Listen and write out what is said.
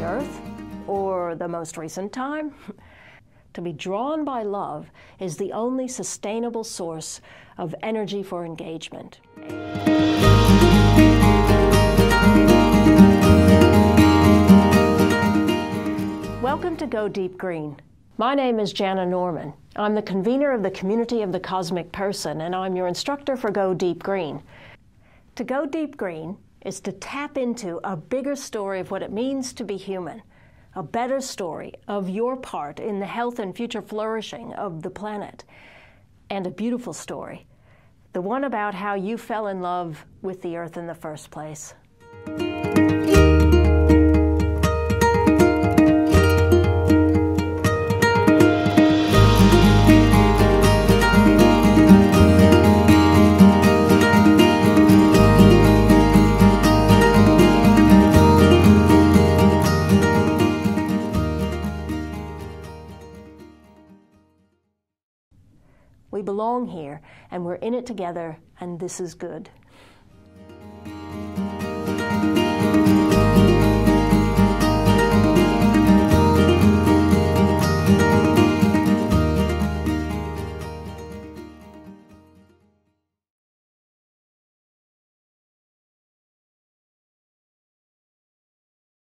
Earth or the most recent time? To be drawn by love is the only sustainable source of energy for engagement. Welcome to Go Deep Green. My name is Jana Norman. I'm the convener of the Community of the Cosmic Person, and I'm your instructor for Go Deep Green. To go deep green is to tap into a bigger story of what it means to be human, a better story of your part in the health and future flourishing of the planet, and a beautiful story, the one about how you fell in love with the Earth in the first place. We belong here, and we're in it together, and this is good.